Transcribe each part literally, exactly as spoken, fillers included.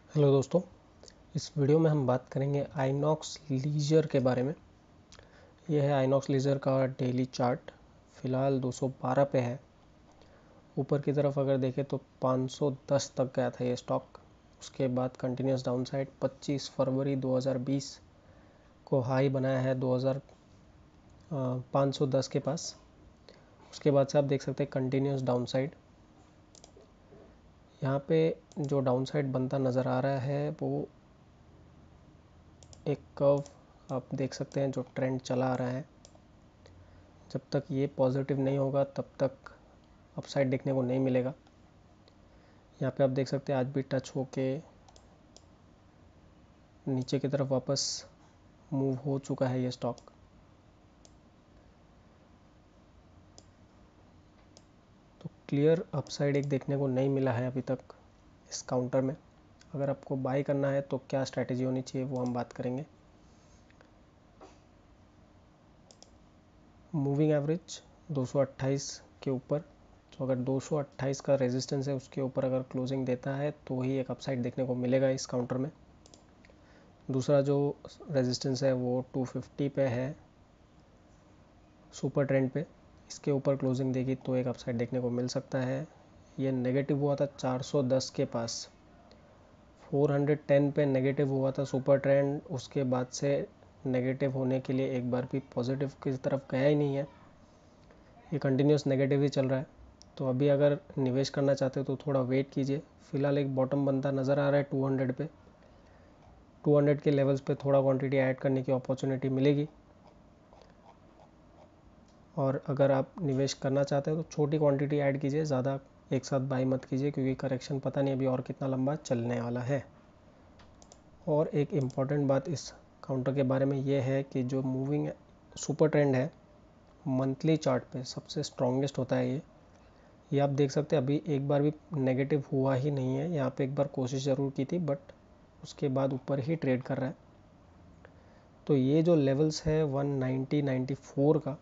Hello दोस्तों, इस video में हम बात करेंगे आइनॉक्स लीजर के बारे में। यह है आइनॉक्स लीजर का डेली चार्ट। फ़िलहाल दो सौ बारह पे है। ऊपर की तरफ अगर देखें तो पाँच सौ दस तक गया था ये स्टॉक। उसके बाद कंटिन्यूस डाउनसाइड पच्चीस फरवरी दो हज़ार बीस को हाई बनाया है दो हज़ार पाँच सौ दस के पास। उसके बाद से आप देख सकते हैं कंटिन्यूस डाउनसाइड। यहाँ पे जो डाउनसाइड बनता नज़र आ रहा है वो एक कर्व आप देख सकते हैं जो ट्रेंड चला आ रहा है। जब तक ये पॉजिटिव नहीं होगा तब तक अपसाइड देखने को नहीं मिलेगा। यहाँ पे आप देख सकते हैं आज भी टच होके नीचे की तरफ वापस मूव हो चुका है ये स्टॉक। तो क्लियर अपसाइड एक देखने को नहीं मिला है अभी तक इस काउंटर में। अगर आपको बाय करना है तो क्या स्ट्रैटेजी होनी चाहिए वो हम बात करेंगे। मूविंग एवरेज दो सौ अट्ठाईस के ऊपर, तो अगर दो सौ अट्ठाईस का रेजिस्टेंस है उसके ऊपर अगर क्लोजिंग देता है तो ही एक अपसाइड देखने को मिलेगा इस काउंटर में। दूसरा जो रेजिस्टेंस है वो दो सौ पचास पे है सुपर ट्रेंड पे। इसके ऊपर क्लोजिंग देगी तो एक अपसाइड देखने को मिल सकता है। ये नेगेटिव हुआ था चार सौ दस के पास, चार सौ दस पे नेगेटिव हुआ था सुपर ट्रेंड। उसके बाद से नेगेटिव होने के लिए एक बार भी पॉजिटिव की तरफ गया ही नहीं है। ये कंटिन्यूस नेगेटिव ही चल रहा है। तो अभी अगर निवेश करना चाहते हो तो थोड़ा वेट कीजिए। फ़िलहाल एक बॉटम बनता नज़र आ रहा है दो सौ पे। दो सौ के लेवल्स पे थोड़ा क्वांटिटी ऐड करने की अपॉर्चुनिटी मिलेगी। और अगर आप निवेश करना चाहते हो तो छोटी क्वांटिटी ऐड कीजिए, ज़्यादा एक साथ बाई मत कीजिए क्योंकि करेक्शन पता नहीं अभी और कितना लंबा चलने वाला है। और एक इम्पॉर्टेंट बात इस काउंटर के बारे में ये है कि जो मूविंग सुपर ट्रेंड है मंथली चार्ट पे सबसे स्ट्रॉन्गेस्ट होता है ये ये आप देख सकते हैं। अभी एक बार भी नेगेटिव हुआ ही नहीं है। यहाँ पे एक बार कोशिश ज़रूर की थी बट उसके बाद ऊपर ही ट्रेड कर रहा है। तो ये जो लेवल्स है एक सौ नब्बे चौरानवे का,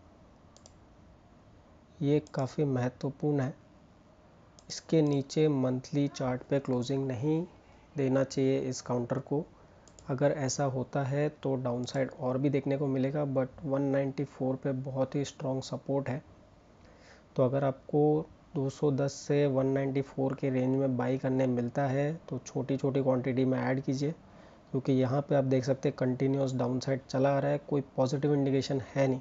ये काफ़ी महत्वपूर्ण है। इसके नीचे मंथली चार्ट पे क्लोजिंग नहीं देना चाहिए इस काउंटर को। अगर ऐसा होता है तो डाउनसाइड और भी देखने को मिलेगा, बट एक सौ चौरानवे पे बहुत ही स्ट्रॉन्ग सपोर्ट है। तो अगर आपको दो सौ दस से एक सौ चौरानवे के रेंज में बाई करने मिलता है तो छोटी छोटी क्वांटिटी में ऐड कीजिए, क्योंकि यहाँ पे आप देख सकते हैं कंटिन्यूस डाउनसाइड चला आ रहा है, कोई पॉजिटिव इंडिकेशन है नहीं।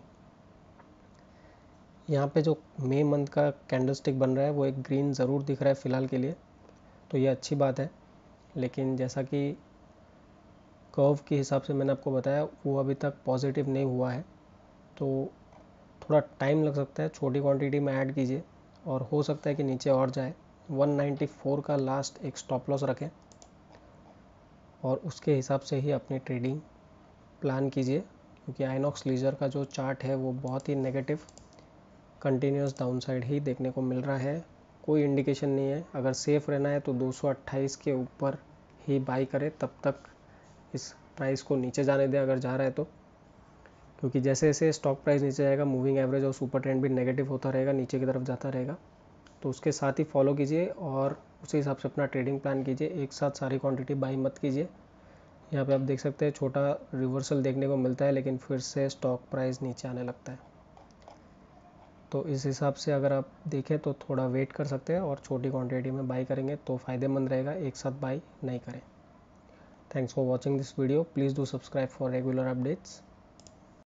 यहाँ पे जो मई मंथ का कैंडलस्टिक बन रहा है वो एक ग्रीन ज़रूर दिख रहा है फ़िलहाल के लिए, तो ये अच्छी बात है। लेकिन जैसा कि कर्व के हिसाब से मैंने आपको बताया वो अभी तक पॉजिटिव नहीं हुआ है, तो थोड़ा टाइम लग सकता है। छोटी क्वांटिटी में ऐड कीजिए और हो सकता है कि नीचे और जाए। एक सौ चौरानवे का लास्ट एक स्टॉप लॉस रखें और उसके हिसाब से ही अपनी ट्रेडिंग प्लान कीजिए, क्योंकि आइनॉक्स लीजर का जो चार्ट है वो बहुत ही नेगेटिव कंटिन्यूस डाउनसाइड ही देखने को मिल रहा है। कोई इंडिकेशन नहीं है। अगर सेफ़ रहना है तो दो सौ अट्ठाईस के ऊपर ही बाई करें, तब तक इस प्राइस को नीचे जाने दें अगर जा रहा है तो, क्योंकि जैसे जैसे स्टॉक प्राइस नीचे जाएगा मूविंग एवरेज और सुपर ट्रेंड भी नेगेटिव होता रहेगा, नीचे की तरफ जाता रहेगा। तो उसके साथ ही फॉलो कीजिए और उसी हिसाब से अपना ट्रेडिंग प्लान कीजिए। एक साथ सारी क्वांटिटी बाई मत कीजिए। यहाँ पे आप देख सकते हैं छोटा रिवर्सल देखने को मिलता है, लेकिन फिर से स्टॉक प्राइस नीचे आने लगता है। तो इस हिसाब से अगर आप देखें तो थोड़ा वेट कर सकते हैं और छोटी क्वांटिटी में बाई करेंगे तो फ़ायदेमंद रहेगा, एक साथ बाई नहीं करें। Thanks for watching this video. Please do subscribe for regular updates.